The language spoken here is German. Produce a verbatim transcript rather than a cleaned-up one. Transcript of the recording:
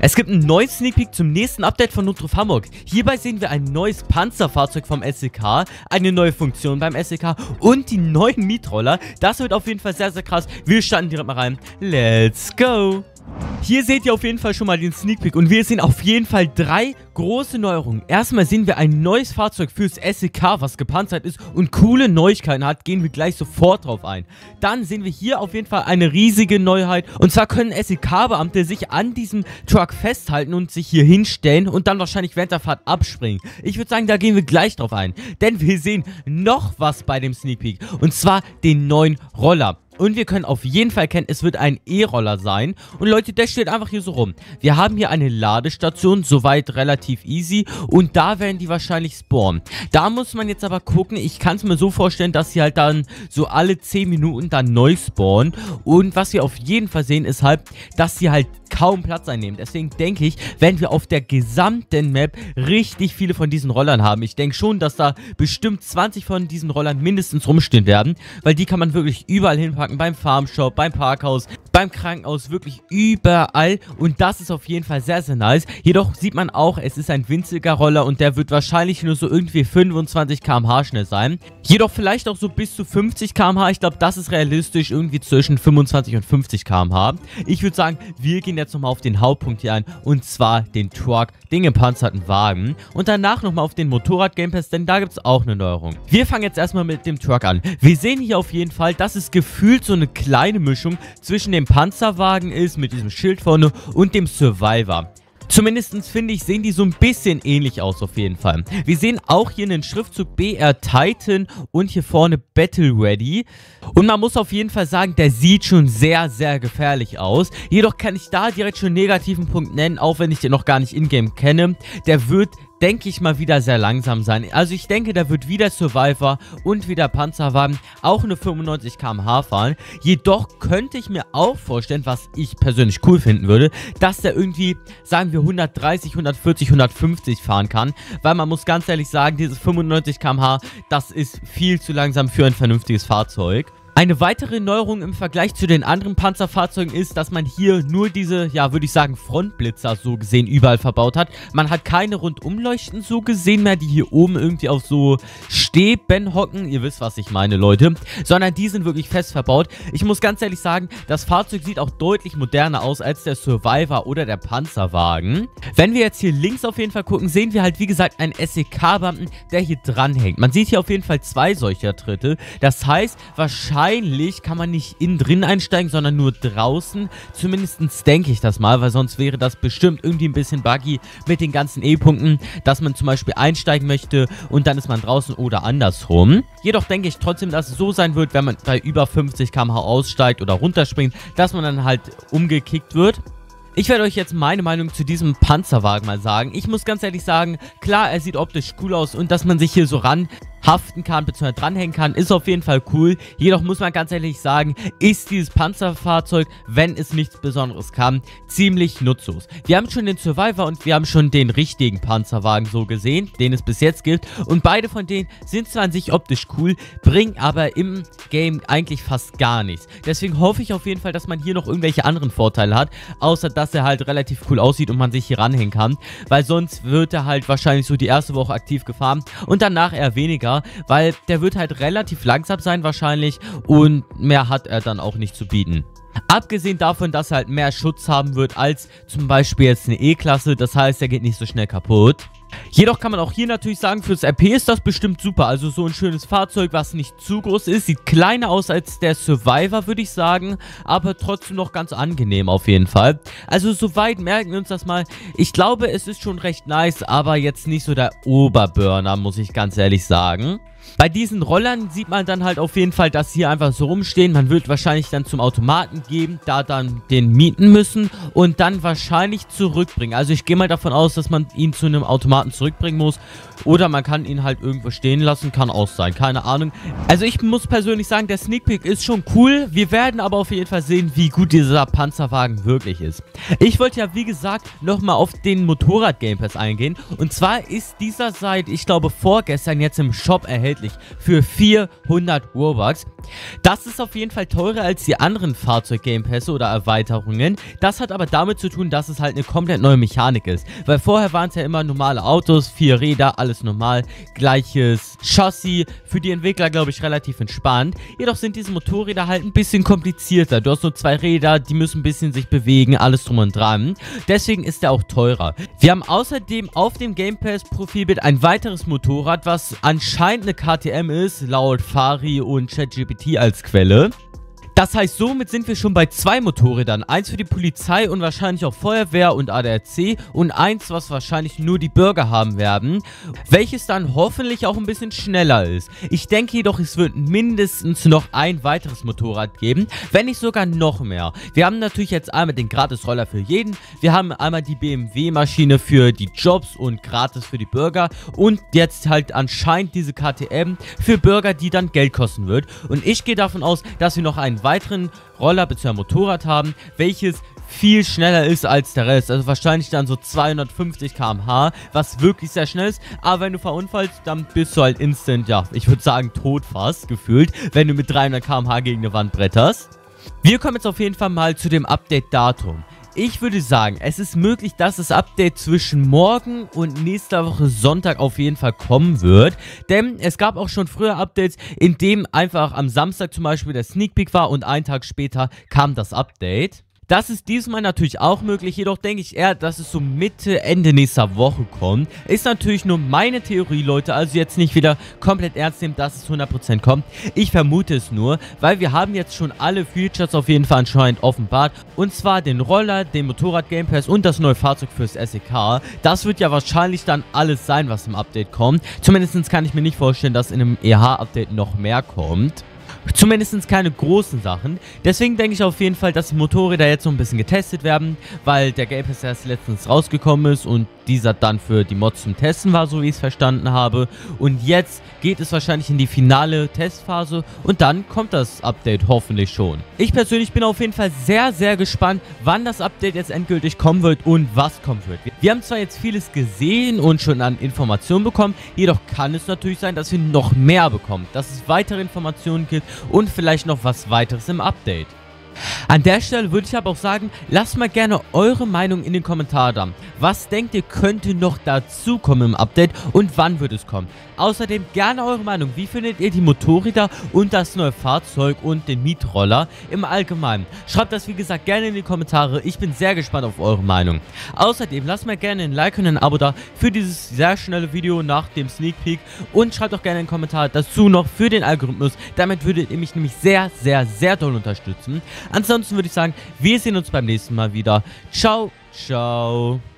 Es gibt einen neuen Sneak Peek zum nächsten Update von Notruf Hamburg. Hierbei sehen wir ein neues Panzerfahrzeug vom S E K, eine neue Funktion beim S E K und die neuen Mietroller. Das wird auf jeden Fall sehr, sehr krass. Wir starten direkt mal rein. Let's go! Hier seht ihr auf jeden Fall schon mal den Sneak Peek und wir sehen auf jeden Fall drei große Neuerungen. Erstmal sehen wir ein neues Fahrzeug fürs S E K, was gepanzert ist und coole Neuigkeiten hat. Gehen wir gleich sofort drauf ein. Dann sehen wir hier auf jeden Fall eine riesige Neuheit. Und zwar können S E K-Beamte sich an diesem Truck festhalten und sich hier hinstellen und dann wahrscheinlich während der Fahrt abspringen. Ich würde sagen, da gehen wir gleich drauf ein. Denn wir sehen noch was bei dem Sneak Peek. Und zwar den neuen Roller. Und wir können auf jeden Fall erkennen, es wird ein E-Roller sein. Und Leute, der steht einfach hier so rum. Wir haben hier eine Ladestation, soweit relativ easy. Und da werden die wahrscheinlich spawnen. Da muss man jetzt aber gucken, ich kann es mir so vorstellen, dass sie halt dann so alle zehn Minuten dann neu spawnen. Und was wir auf jeden Fall sehen, ist halt, dass sie halt kaum Platz einnehmen. Deswegen denke ich, werden wir auf der gesamten Map richtig viele von diesen Rollern haben. Ich denke schon, dass da bestimmt zwanzig von diesen Rollern mindestens rumstehen werden. Weil die kann man wirklich überall hinpacken. Beim Farmshop, beim Parkhaus, beim Krankenhaus, wirklich überall. Und das ist auf jeden Fall sehr, sehr nice. Jedoch sieht man auch, es ist ein winziger Roller und der wird wahrscheinlich nur so irgendwie fünfundzwanzig Kilometer pro Stunde schnell sein. Jedoch vielleicht auch so bis zu fünfzig Kilometer pro Stunde. Ich glaube, das ist realistisch, irgendwie zwischen fünfundzwanzig und fünfzig Kilometer pro Stunde. Ich würde sagen, wir gehen jetzt nochmal auf den Hauptpunkt hier ein. Und zwar den Truck, den gepanzerten Wagen. Und danach nochmal auf den Motorrad-Game-Pass, denn da gibt es auch eine Neuerung. Wir fangen jetzt erstmal mit dem Truck an. Wir sehen hier auf jeden Fall, dass es gefühlt so eine kleine Mischung zwischen dem Panzerwagen ist, mit diesem Schild vorne, und dem Survivor. Zumindest finde ich, sehen die so ein bisschen ähnlich aus auf jeden Fall. Wir sehen auch hier einen Schriftzug B R Titan und hier vorne Battle Ready. Und man muss auf jeden Fall sagen, der sieht schon sehr, sehr gefährlich aus. Jedoch kann ich da direkt schon einen negativen Punkt nennen, auch wenn ich den noch gar nicht in-game kenne. Der wird, denke ich mal, wieder sehr langsam sein. Also ich denke, der wird wieder Survivor und wieder Panzerwagen auch nur fünfundneunzig Kilometer pro Stunde fahren. Jedoch könnte ich mir auch vorstellen, was ich persönlich cool finden würde, dass der irgendwie, sagen wir, hundertdreißig, hundertvierzig, hundertfünfzig fahren kann. Weil man muss ganz ehrlich sagen, dieses fünfundneunzig Kilometer pro Stunde, das ist viel zu langsam für ein vernünftiges Fahrzeug. Eine weitere Neuerung im Vergleich zu den anderen Panzerfahrzeugen ist, dass man hier nur diese, ja, würde ich sagen, Frontblitzer so gesehen überall verbaut hat. Man hat keine Rundumleuchten so gesehen mehr, die hier oben irgendwie auf so Stäben hocken. Ihr wisst, was ich meine, Leute. Sondern die sind wirklich fest verbaut. Ich muss ganz ehrlich sagen, das Fahrzeug sieht auch deutlich moderner aus als der Survivor oder der Panzerwagen. Wenn wir jetzt hier links auf jeden Fall gucken, sehen wir halt, wie gesagt, einen S E K-Beamten, der hier dranhängt. Man sieht hier auf jeden Fall zwei solcher Tritte. Das heißt, wahrscheinlich Wahrscheinlich kann man nicht innen drin einsteigen, sondern nur draußen. Zumindest denke ich das mal, weil sonst wäre das bestimmt irgendwie ein bisschen buggy mit den ganzen E-Punkten, dass man zum Beispiel einsteigen möchte und dann ist man draußen oder andersrum. Jedoch denke ich trotzdem, dass es so sein wird, wenn man bei über fünfzig Kilometer pro Stunde aussteigt oder runterspringt, dass man dann halt umgekickt wird. Ich werde euch jetzt meine Meinung zu diesem Panzerwagen mal sagen. Ich muss ganz ehrlich sagen, klar, er sieht optisch cool aus und dass man sich hier so ran haften kann, bzw. dranhängen kann, ist auf jeden Fall cool. Jedoch muss man ganz ehrlich sagen, ist dieses Panzerfahrzeug, wenn es nichts Besonderes kann, ziemlich nutzlos. Wir haben schon den Survivor und wir haben schon den richtigen Panzerwagen so gesehen, den es bis jetzt gibt. Und beide von denen sind zwar an sich optisch cool, bringen aber im Game eigentlich fast gar nichts. Deswegen hoffe ich auf jeden Fall, dass man hier noch irgendwelche anderen Vorteile hat, außer dass er halt relativ cool aussieht und man sich hier ranhängen kann. Weil sonst wird er halt wahrscheinlich so die erste Woche aktiv gefahren und danach eher weniger. Weil der wird halt relativ langsam sein wahrscheinlich und mehr hat er dann auch nicht zu bieten. Abgesehen davon, dass er halt mehr Schutz haben wird als zum Beispiel jetzt eine E-Klasse, das heißt, er geht nicht so schnell kaputt. Jedoch kann man auch hier natürlich sagen, fürs R P ist das bestimmt super. Also so ein schönes Fahrzeug, was nicht zu groß ist. Sieht kleiner aus als der Survivor, würde ich sagen. Aber trotzdem noch ganz angenehm auf jeden Fall. Also soweit merken wir uns das mal. Ich glaube, es ist schon recht nice, aber jetzt nicht so der Oberburner, muss ich ganz ehrlich sagen. Bei diesen Rollern sieht man dann halt auf jeden Fall, dass hier einfach so rumstehen. Man wird wahrscheinlich dann zum Automaten geben, da dann den mieten müssen und dann wahrscheinlich zurückbringen. Also ich gehe mal davon aus, dass man ihn zu einem Automaten zurückbringen muss oder man kann ihn halt irgendwo stehen lassen, kann auch sein, keine Ahnung. Also ich muss persönlich sagen, der Sneak Peek ist schon cool. Wir werden aber auf jeden Fall sehen, wie gut dieser Panzerwagen wirklich ist. Ich wollte ja, wie gesagt, nochmal auf den Motorrad-Game Pass eingehen und zwar ist dieser seit, ich glaube, vorgestern jetzt im Shop erhältlich. erhältlich für vierhundert Robux. Das ist auf jeden Fall teurer als die anderen Fahrzeug-Game-Pässe oder Erweiterungen. Das hat aber damit zu tun, dass es halt eine komplett neue Mechanik ist. Weil vorher waren es ja immer normale Autos, vier Räder, alles normal, gleiches Chassis. Für die Entwickler, glaube ich, relativ entspannt. Jedoch sind diese Motorräder halt ein bisschen komplizierter. Du hast nur zwei Räder, die müssen ein bisschen sich bewegen, alles drum und dran. Deswegen ist der auch teurer. Wir haben außerdem auf dem Game Pass Profilbild ein weiteres Motorrad, was anscheinend eine K T M ist, laut Fari und ChatGPT als Quelle. Das heißt, somit sind wir schon bei zwei Motorrädern. Eins für die Polizei und wahrscheinlich auch Feuerwehr und A D A C und eins, was wahrscheinlich nur die Bürger haben werden, welches dann hoffentlich auch ein bisschen schneller ist. Ich denke jedoch, es wird mindestens noch ein weiteres Motorrad geben, wenn nicht sogar noch mehr. Wir haben natürlich jetzt einmal den Gratis-Roller für jeden, wir haben einmal die B M W-Maschine für die Jobs und gratis für die Bürger und jetzt halt anscheinend diese K T M für Bürger, die dann Geld kosten wird. Und ich gehe davon aus, dass wir noch einen weiteren Roller bzw. Motorrad haben, welches viel schneller ist als der Rest. Also wahrscheinlich dann so zweihundertfünfzig Kilometer pro Stunde, was wirklich sehr schnell ist. Aber wenn du verunfallst, dann bist du halt instant, ja, ich würde sagen tot fast, gefühlt, wenn du mit dreihundert Kilometer pro Stunde gegen eine Wand bretterst. Wir kommen jetzt auf jeden Fall mal zu dem Update-Datum. Ich würde sagen, es ist möglich, dass das Update zwischen morgen und nächster Woche Sonntag auf jeden Fall kommen wird. Denn es gab auch schon früher Updates, in dem einfach am Samstag zum Beispiel der Sneak Peek war und einen Tag später kam das Update. Das ist diesmal natürlich auch möglich, jedoch denke ich eher, dass es so Mitte, Ende nächster Woche kommt. Ist natürlich nur meine Theorie, Leute, also jetzt nicht wieder komplett ernst nehmen, dass es hundert Prozent kommt. Ich vermute es nur, weil wir haben jetzt schon alle Features auf jeden Fall anscheinend offenbart. Und zwar den Roller, den Motorrad Game Pass und das neue Fahrzeug fürs S E K. Das wird ja wahrscheinlich dann alles sein, was im Update kommt. Zumindest kann ich mir nicht vorstellen, dass in einem E H-Update noch mehr kommt. Zumindest keine großen Sachen. Deswegen denke ich auf jeden Fall, dass die Motorräder jetzt so ein bisschen getestet werden, weil der Game Pass erst letztens rausgekommen ist und dieser dann für die Mods zum Testen war, so wie ich es verstanden habe. Und jetzt geht es wahrscheinlich in die finale Testphase und dann kommt das Update hoffentlich schon. Ich persönlich bin auf jeden Fall sehr, sehr gespannt, wann das Update jetzt endgültig kommen wird und was kommen wird. Wir haben zwar jetzt vieles gesehen und schon an Informationen bekommen, jedoch kann es natürlich sein, dass wir noch mehr bekommen, dass es weitere Informationen gibt und vielleicht noch was weiteres im Update. An der Stelle würde ich aber auch sagen, lasst mal gerne eure Meinung in den Kommentaren da. Was denkt ihr, könnte noch dazu kommen im Update und wann wird es kommen? Außerdem gerne eure Meinung, wie findet ihr die Motorräder und das neue Fahrzeug und den Mietroller im Allgemeinen? Schreibt das wie gesagt gerne in die Kommentare, ich bin sehr gespannt auf eure Meinung. Außerdem lasst mal gerne ein Like und ein Abo da für dieses sehr schnelle Video nach dem Sneak Peek und schreibt auch gerne einen Kommentar dazu noch für den Algorithmus, damit würdet ihr mich nämlich sehr, sehr, sehr doll unterstützen. Ansonsten würde ich sagen, wir sehen uns beim nächsten Mal wieder. Ciao, ciao.